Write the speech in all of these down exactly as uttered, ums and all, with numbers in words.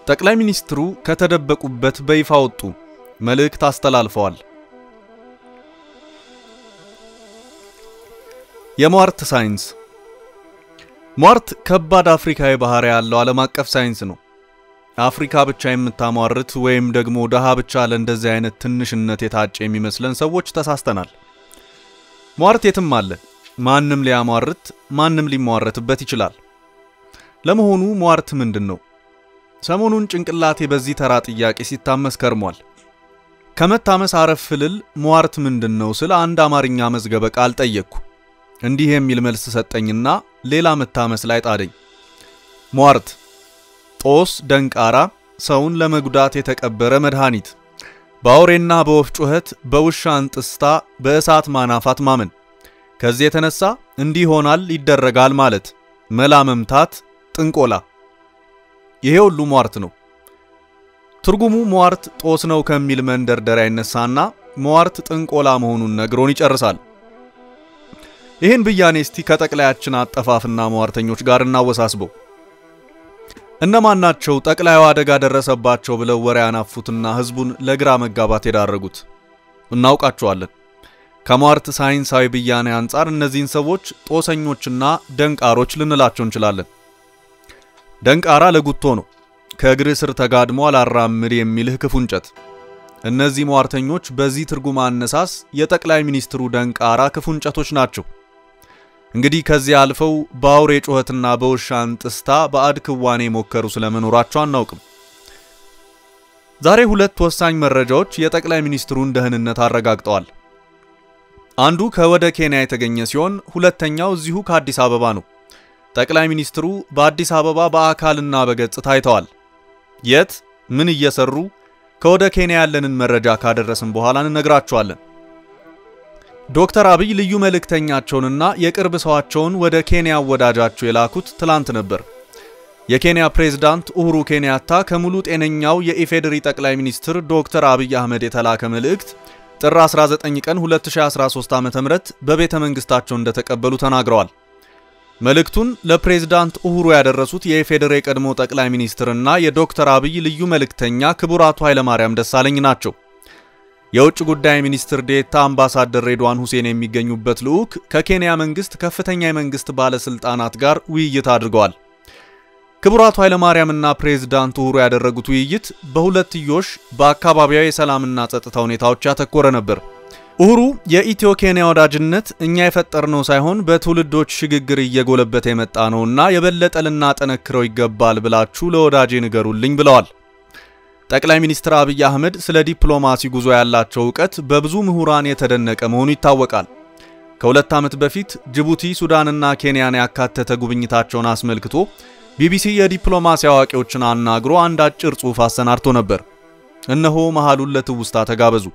ጠቅላይ ሚኒስትሩ ከተደበቁበት በይፋ ወጡ መልእክት አስተላልፈዋል። የሟርት ሳይንስ ሟርት ከባድ አፍሪካዊ ባህሪ ያለው ዓለም አቀፍ ሳይንስ ነው። አፍሪካ ብቻ የምታሟርት ወይም ደግሞ ደሃ ብቻ ለእንደዚህ አይነት ትንሽነት የታጨ የሚመስለን ሰዎች ተሳስተናል። ሟርት የትም አለ። ማንንም ሊያሟርት ማንንም ሊሟርትበት ይችላል። ለመሆኑ ሟርት ምንድነው? ሰሞኑን ጭንቅላቴ በዚህ ተራ ጥያቄ ሲታመስ ከርሟል። ከመታመስ አረፍልል ሟርት ምንድነው ስለ አንድ አማርኛ መዝገበ ቃል ጠየቅኩ። እንዲህ የሚል መልስ ሰጠኝና ሌላ መታመስ ላይ ጣደኝ። ሟርት ጦስ ደንቃራ ሰውን ለመጉዳት የተቀበረ መድኃኒት ባውሬና በወፍ ጩኸት በውሻ አንጥስታ በእሳት ማናፋት ማመን ከዚህ የተነሳ እንዲህ ይሆናል ይደረጋል ማለት መላ መምታት ጥንቆላ ይሄ ሁሉ ሟርት ነው። ትርጉሙ ሟርት ጦስ ነው ከሚል መንደርደሪያ ይነሳና ሟርት ጥንቆላ መሆኑን ነግሮን ይጨርሳል። ይሄን ብያኔ እስቲ ከጠቅላያችን አጠፋፍና ሟርተኞች ጋር እናወሳስበው። እነማን ናቸው ጠቅላዩ አደጋ ደረሰባቸው ብለው ወሬ ያናፉትና ህዝቡን ለግራ መጋባት የዳረጉት? እናውቃቸዋለን። ከሟርት ሳይንሳዊ ብያኔ አንፃር እነዚህን ሰዎች ጦሰኞችና ደንቃሮች ልንላቸው እንችላለን። ደንቃራ ለጉቶ ነው። ከእግር ስር ተጋድሞ አላራምድ የሚልህ ክፉ እንጨት። እነዚህ ሟርተኞች በዚህ ትርጉም አነሳስ የጠቅላይ ሚኒስትሩ ደንቃራ ክፉ እንጨቶች ናቸው። እንግዲህ ከዚህ አልፈው ባውሬ ጩኸትና በውሻ አንጥስታ ባዕድ ክዋኔ ሞከሩ ስለመኖራቸው አናውቅም። ዛሬ ሁለት ወሳኝ መረጃዎች የጠቅላይ ሚኒስትሩን ደህንነት አረጋግጠዋል። አንዱ ከወደ ኬንያ የተገኘ ሲሆን ሁለተኛው እዚሁ ከአዲስ አበባ ነው። ጠቅላይ ሚኒስትሩ በአዲስ አበባ በአካልና በገጽ ታይተዋል። የት ምን እየሰሩ ከወደ ኬንያ ያለንን መረጃ ካደረስን በኋላ እንነግራችኋለን። ዶክተር አብይ ልዩ መልእክተኛቸውንና የቅርብ ሰዋቸውን ወደ ኬንያ ወዳጃቸው የላኩት ትላንት ነበር። የኬንያ ፕሬዝዳንት ኡሁሩ ኬንያታ ከሙሉ ጤነኛው የኢፌዴሪ ጠቅላይ ሚኒስትር ዶክተር አብይ አህመድ የተላከ መልእክት ጥር አስራ ዘጠኝ ቀን ሁለት ሺህ አስራ ሶስት ዓመተ ምህረት በቤተ መንግስታቸው እንደተቀበሉ ተናግረዋል። መልእክቱን ለፕሬዝዳንት ኡሁሩ ያደረሱት የኢፌዴሪ ቀድሞ ጠቅላይ ሚኒስትርና የዶክተር አብይ ልዩ መልእክተኛ ክቡር አቶ ኃይለማርያም ደሳለኝ ናቸው። የውጭ ጉዳይ ሚኒስትር ዴታ አምባሳደር ሬድዋን ሁሴን የሚገኙበት ልዑክ ከኬንያ መንግስት ከፍተኛ የመንግስት ባለስልጣናት ጋር ውይይት አድርገዋል። ክቡር አቶ ኃይለማርያምና ፕሬዝዳንት ኡሁሩ ያደረጉት ውይይት በሁለትዮሽ በአካባቢያዊ የሰላምና ጸጥታ ሁኔታዎች ያተኮረ ነበር። ኡሁሩ የኢትዮ ኬንያ ወዳጅነት እኛ የፈጠርነው ሳይሆን በትውልዶች ሽግግር እየጎለበተ የመጣ ነውና የበለጠ ልናጠነክረው ይገባል ብላችሁ ለወዳጄ ንገሩልኝ ብለዋል። ጠቅላይ ሚኒስትር አብይ አህመድ ስለ ዲፕሎማሲ ጉዞ ያላቸው ዕውቀት በብዙ ምሁራን የተደነቀ መሆኑ ይታወቃል። ከሁለት ዓመት በፊት ጅቡቲ፣ ሱዳንና ኬንያን ያካተተ ጉብኝታቸውን አስመልክቶ ቢቢሲ የዲፕሎማሲ አዋቂዎችን አናግሮ አንድ አጭር ጽሑፍ አሰናድቶ ነበር። እነሆ መሃሉን ለትውስታ ተጋበዙ።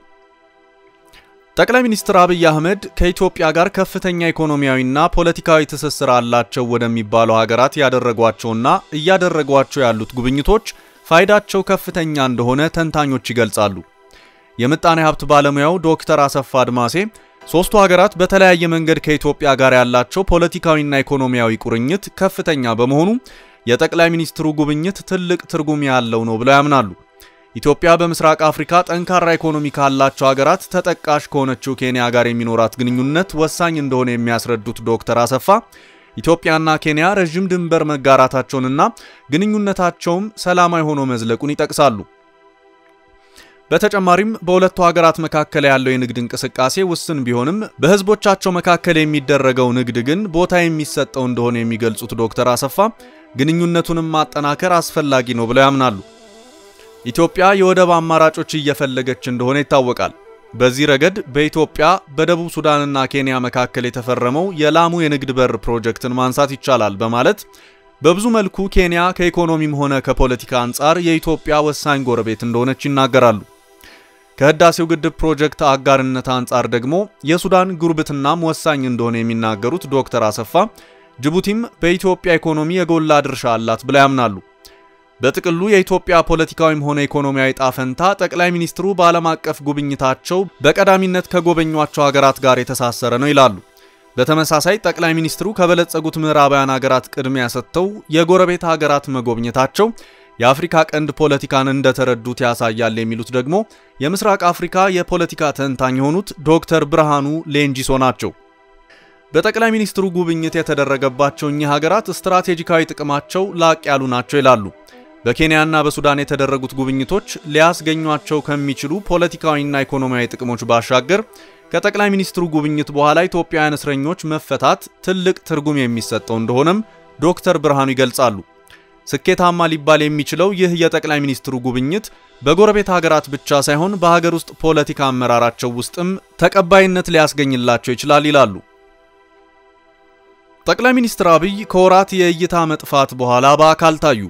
ጠቅላይ ሚኒስትር አብይ አህመድ ከኢትዮጵያ ጋር ከፍተኛ ኢኮኖሚያዊና ፖለቲካዊ ትስስር አላቸው ወደሚባሉ ሀገራት ያደረጓቸውና እያደረጓቸው ያሉት ጉብኝቶች ፋይዳቸው ከፍተኛ እንደሆነ ተንታኞች ይገልጻሉ። የምጣኔ ሀብት ባለሙያው ዶክተር አሰፋ አድማሴ ሶስቱ ሀገራት በተለያየ መንገድ ከኢትዮጵያ ጋር ያላቸው ፖለቲካዊና ኢኮኖሚያዊ ቁርኝት ከፍተኛ በመሆኑ የጠቅላይ ሚኒስትሩ ጉብኝት ትልቅ ትርጉም ያለው ነው ብለው ያምናሉ። ኢትዮጵያ በምስራቅ አፍሪካ ጠንካራ ኢኮኖሚ ካላቸው ሀገራት ተጠቃሽ ከሆነችው ኬንያ ጋር የሚኖራት ግንኙነት ወሳኝ እንደሆነ የሚያስረዱት ዶክተር አሰፋ ኢትዮጵያና ኬንያ ረጅም ድንበር መጋራታቸውንና ግንኙነታቸውም ሰላማዊ ሆኖ መዝለቁን ይጠቅሳሉ። በተጨማሪም በሁለቱ ሀገራት መካከል ያለው የንግድ እንቅስቃሴ ውስን ቢሆንም በህዝቦቻቸው መካከል የሚደረገው ንግድ ግን ቦታ የሚሰጠው እንደሆነ የሚገልጹት ዶክተር አሰፋ ግንኙነቱንም ማጠናከር አስፈላጊ ነው ብለው ያምናሉ። ኢትዮጵያ የወደብ አማራጮች እየፈለገች እንደሆነ ይታወቃል። በዚህ ረገድ በኢትዮጵያ በደቡብ ሱዳንና ኬንያ መካከል የተፈረመው የላሙ የንግድ በር ፕሮጀክትን ማንሳት ይቻላል በማለት በብዙ መልኩ ኬንያ ከኢኮኖሚም ሆነ ከፖለቲካ አንፃር የኢትዮጵያ ወሳኝ ጎረቤት እንደሆነች ይናገራሉ። ከህዳሴው ግድብ ፕሮጀክት አጋርነት አንፃር ደግሞ የሱዳን ጉርብትናም ወሳኝ እንደሆነ የሚናገሩት ዶክተር አሰፋ ጅቡቲም በኢትዮጵያ ኢኮኖሚ የጎላ ድርሻ አላት ብለው ያምናሉ። በጥቅሉ የኢትዮጵያ ፖለቲካዊም ሆነ ኢኮኖሚያዊ ጣፈንታ ጠቅላይ ሚኒስትሩ በዓለም አቀፍ ጉብኝታቸው በቀዳሚነት ከጎበኟቸው ሀገራት ጋር የተሳሰረ ነው ይላሉ። በተመሳሳይ ጠቅላይ ሚኒስትሩ ከበለጸጉት ምዕራባውያን ሀገራት ቅድሚያ ሰጥተው የጎረቤት ሀገራት መጎብኘታቸው የአፍሪካ ቀንድ ፖለቲካን እንደተረዱት ያሳያል የሚሉት ደግሞ የምስራቅ አፍሪካ የፖለቲካ ተንታኝ የሆኑት ዶክተር ብርሃኑ ሌንጂሶ ናቸው። በጠቅላይ ሚኒስትሩ ጉብኝት የተደረገባቸው እኚህ ሀገራት ስትራቴጂካዊ ጥቅማቸው ላቅ ያሉ ናቸው ይላሉ። በኬንያና በሱዳን የተደረጉት ጉብኝቶች ሊያስገኟቸው ከሚችሉ ፖለቲካዊና ኢኮኖሚያዊ ጥቅሞች ባሻገር ከጠቅላይ ሚኒስትሩ ጉብኝት በኋላ ኢትዮጵያውያን እስረኞች መፈታት ትልቅ ትርጉም የሚሰጠው እንደሆነም ዶክተር ብርሃኑ ይገልጻሉ። ስኬታማ ሊባል የሚችለው ይህ የጠቅላይ ሚኒስትሩ ጉብኝት በጎረቤት ሀገራት ብቻ ሳይሆን በሀገር ውስጥ ፖለቲካ አመራራቸው ውስጥም ተቀባይነት ሊያስገኝላቸው ይችላል ይላሉ። ጠቅላይ ሚኒስትር አብይ ከወራት የእይታ መጥፋት በኋላ በአካል ታዩ።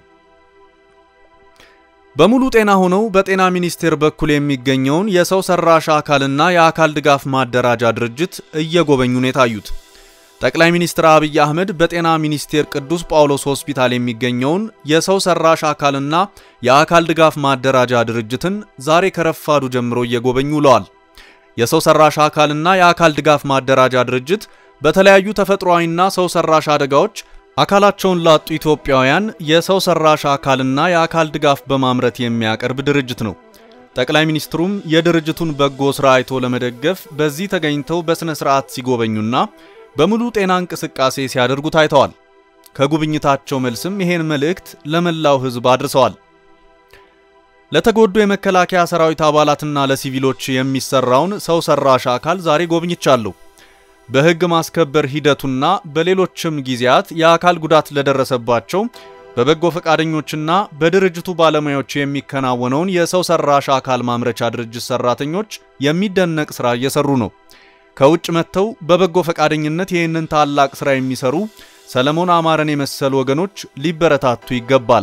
በሙሉ ጤና ሆነው በጤና ሚኒስቴር በኩል የሚገኘውን የሰው ሰራሽ አካልና የአካል ድጋፍ ማደራጃ ድርጅት እየጎበኙ ነው የታዩት። ጠቅላይ ሚኒስትር አብይ አህመድ በጤና ሚኒስቴር ቅዱስ ጳውሎስ ሆስፒታል የሚገኘውን የሰው ሰራሽ አካልና የአካል ድጋፍ ማደራጃ ድርጅትን ዛሬ ከረፋዱ ጀምሮ እየጎበኙ ውለዋል። የሰው ሰራሽ አካልና የአካል ድጋፍ ማደራጃ ድርጅት በተለያዩ ተፈጥሯዊና ሰው ሰራሽ አደጋዎች አካላቸውን ላጡ ኢትዮጵያውያን የሰው ሰራሽ አካልና የአካል ድጋፍ በማምረት የሚያቀርብ ድርጅት ነው። ጠቅላይ ሚኒስትሩም የድርጅቱን በጎ ስራ አይቶ ለመደገፍ በዚህ ተገኝተው በስነ ስርዓት ሲጎበኙና በሙሉ ጤና እንቅስቃሴ ሲያደርጉ ታይተዋል። ከጉብኝታቸው መልስም ይሄን መልእክት ለመላው ህዝብ አድርሰዋል። ለተጎዱ የመከላከያ ሰራዊት አባላትና ለሲቪሎች የሚሰራውን ሰው ሰራሽ አካል ዛሬ ጎብኝቻለሁ። በህግ ማስከበር ሂደቱና በሌሎችም ጊዜያት የአካል ጉዳት ለደረሰባቸው በበጎ ፈቃደኞችና በድርጅቱ ባለሙያዎች የሚከናወነውን የሰው ሰራሽ አካል ማምረቻ ድርጅት ሰራተኞች የሚደነቅ ስራ እየሰሩ ነው። ከውጭ መጥተው በበጎ ፈቃደኝነት ይህንን ታላቅ ስራ የሚሰሩ ሰለሞን አማረን የመሰሉ ወገኖች ሊበረታቱ ይገባል።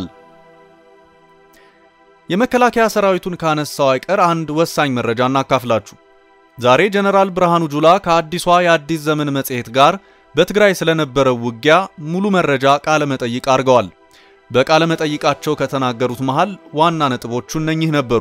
የመከላከያ ሰራዊቱን ካነሳው አይቀር አንድ ወሳኝ መረጃ እናካፍላችሁ። ዛሬ ጀነራል ብርሃኑ ጁላ ከአዲሷ የአዲስ ዘመን መጽሔት ጋር በትግራይ ስለነበረው ውጊያ ሙሉ መረጃ ቃለ መጠይቅ አድርገዋል። በቃለ መጠይቃቸው ከተናገሩት መሃል ዋና ነጥቦቹ እነኚህ ነበሩ።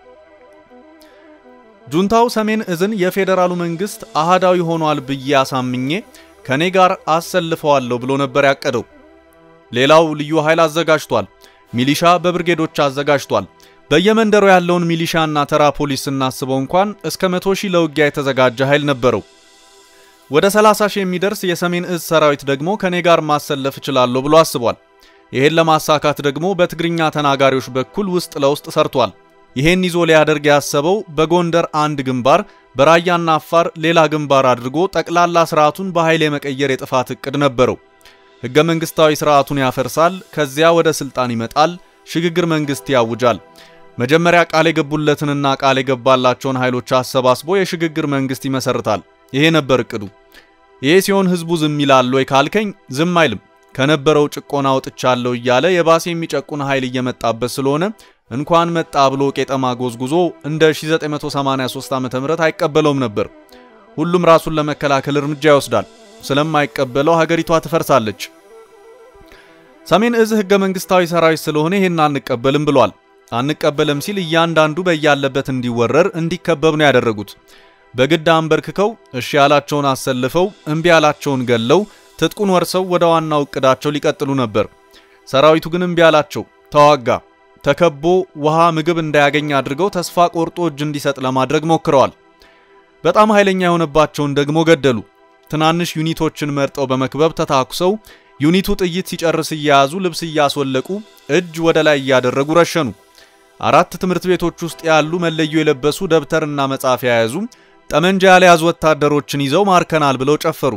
ጁንታው ሰሜን እዝን የፌደራሉ መንግስት አሃዳዊ ሆኗል ብዬ አሳምኜ ከኔ ጋር አሰልፈዋለሁ ብሎ ነበር ያቀደው። ሌላው ልዩ ኃይል አዘጋጅቷል። ሚሊሻ በብርጌዶች አዘጋጅቷል። በየመንደሩ ያለውን ሚሊሻና ተራ ፖሊስ እናስበው እንኳን እስከ መቶ ሺህ ለውጊያ የተዘጋጀ ኃይል ነበረው። ወደ ሰላሳ ሺህ የሚደርስ የሰሜን እዝ ሰራዊት ደግሞ ከኔ ጋር ማሰለፍ ይችላል ብሎ አስቧል። ይሄን ለማሳካት ደግሞ በትግርኛ ተናጋሪዎች በኩል ውስጥ ለውስጥ ሰርቷል። ይሄን ይዞ ሊያደርግ ያሰበው በጎንደር አንድ ግንባር፣ በራያና አፋር ሌላ ግንባር አድርጎ ጠቅላላ ስርዓቱን በኃይል የመቀየር የጥፋት እቅድ ነበረው። ህገ መንግስታዊ ስርዓቱን ያፈርሳል፣ ከዚያ ወደ ስልጣን ይመጣል፣ ሽግግር መንግስት ያውጃል። መጀመሪያ ቃል የገቡለትንና ቃል የገባላቸውን ኃይሎች አሰባስቦ የሽግግር መንግስት ይመሰርታል። ይሄ ነበር እቅዱ። ይሄ ሲሆን ህዝቡ ዝም ይላል ወይ ካልከኝ ዝም አይልም። ከነበረው ጭቆና ወጥቻለሁ እያለ የባሰ የሚጨቁን ኃይል እየመጣበት ስለሆነ እንኳን መጣ ብሎ ቄጠማ ጎዝጉዞ እንደ ሺህ ዘጠኝ መቶ ሰማንያ ሶስት ዓመተ ምህረት አይቀበለውም ነበር። ሁሉም ራሱን ለመከላከል እርምጃ ይወስዳል። ስለማይቀበለው ሀገሪቷ ትፈርሳለች። ሰሜን እዝ ህገ መንግስታዊ ሰራዊት ስለሆነ ይሄን አንቀበልም ብሏል። አንቀበልም ሲል እያንዳንዱ በያለበት እንዲወረር እንዲከበብ ነው ያደረጉት። በግድ አንበርክከው እሺ ያላቸውን አሰልፈው እምቢ ያላቸውን ገለው ትጥቁን ወርሰው ወደ ዋናው እቅዳቸው ሊቀጥሉ ነበር። ሰራዊቱ ግን እምቢ ያላቸው ተዋጋ። ተከቦ ውሃ ምግብ እንዳያገኝ አድርገው ተስፋ ቆርጦ እጅ እንዲሰጥ ለማድረግ ሞክረዋል። በጣም ኃይለኛ የሆነባቸውን ደግሞ ገደሉ። ትናንሽ ዩኒቶችን መርጠው በመክበብ ተታኩሰው ዩኒቱ ጥይት ሲጨርስ እያያዙ ልብስ እያስወለቁ እጅ ወደ ላይ እያደረጉ ረሸኑ። አራት ትምህርት ቤቶች ውስጥ ያሉ መለዮ የለበሱ ደብተርና መጻፍ ያያዙ ጠመንጃ ያለያዙ ወታደሮችን ይዘው ማርከናል ብለው ጨፈሩ።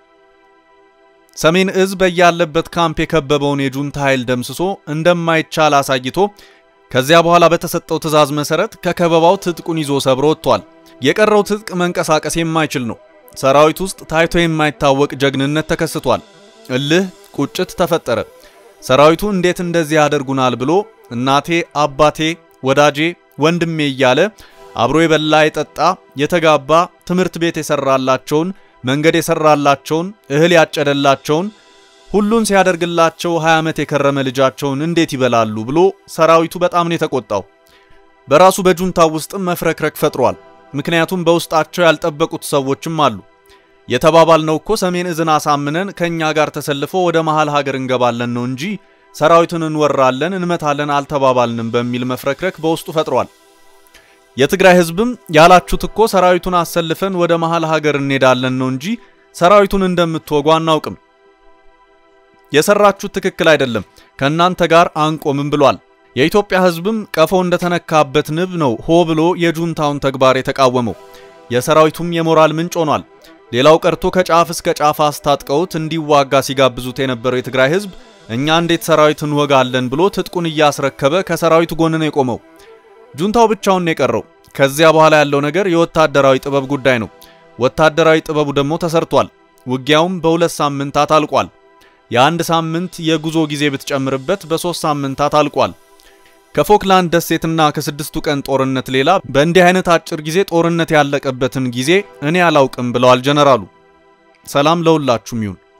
ሰሜን እዝ በያለበት ካምፕ የከበበውን የጁንታ ኃይል ደምስሶ እንደማይቻል አሳይቶ ከዚያ በኋላ በተሰጠው ትዕዛዝ መሰረት ከከበባው ትጥቁን ይዞ ሰብሮ ወጥቷል። የቀረው ትጥቅ መንቀሳቀስ የማይችል ነው። ሰራዊት ውስጥ ታይቶ የማይታወቅ ጀግንነት ተከስቷል። እልህ ቁጭት ተፈጠረ። ሰራዊቱ እንዴት እንደዚህ ያደርጉናል ብሎ እናቴ፣ አባቴ፣ ወዳጄ፣ ወንድሜ እያለ አብሮ የበላ የጠጣ የተጋባ ትምህርት ቤት የሰራላቸውን መንገድ የሰራላቸውን እህል ያጨደላቸውን ሁሉን ሲያደርግላቸው ሃያ ዓመት የከረመ ልጃቸውን እንዴት ይበላሉ ብሎ ሰራዊቱ በጣም ነው የተቆጣው። በራሱ በጁንታው ውስጥም መፍረክረክ ፈጥሯል። ምክንያቱም በውስጣቸው ያልጠበቁት ሰዎችም አሉ። የተባባልነው እኮ ሰሜን እዝን አሳምነን ከኛ ጋር ተሰልፎ ወደ መሃል ሀገር እንገባለን ነው እንጂ ሰራዊቱን እንወራለን እንመታለን አልተባባልንም በሚል መፍረክረክ በውስጡ ፈጥሯል። የትግራይ ህዝብም ያላችሁት እኮ ሰራዊቱን አሰልፈን ወደ መሃል ሀገር እንሄዳለን ነው እንጂ ሰራዊቱን እንደምትወጉ አናውቅም። የሰራችሁት ትክክል አይደለም ከናንተ ጋር አንቆምም ብሏል። የኢትዮጵያ ህዝብም ቀፎ እንደተነካበት ንብ ነው ሆ ብሎ የጁንታውን ተግባር የተቃወመው። የሰራዊቱም የሞራል ምንጭ ሆኗል። ሌላው ቀርቶ ከጫፍ እስከ ጫፍ አስታጥቀውት እንዲዋጋ ሲጋብዙት የነበረው የትግራይ ህዝብ እኛ እንዴት ሰራዊትን ወጋለን ብሎ ትጥቁን እያስረከበ ከሰራዊቱ ጎን ነው የቆመው። ጁንታው ብቻውን ነው የቀረው። ከዚያ በኋላ ያለው ነገር የወታደራዊ ጥበብ ጉዳይ ነው። ወታደራዊ ጥበቡ ደግሞ ተሰርቷል። ውጊያውም በሁለት ሳምንታት አልቋል። የአንድ ሳምንት የጉዞ ጊዜ ብትጨምርበት በሶስት ሳምንታት አልቋል። ከፎክላንድ ደሴትና ከስድስቱ ቀን ጦርነት ሌላ በእንዲህ አይነት አጭር ጊዜ ጦርነት ያለቀበትን ጊዜ እኔ አላውቅም ብለዋል ጀነራሉ። ሰላም ለሁላችሁም ይሁን።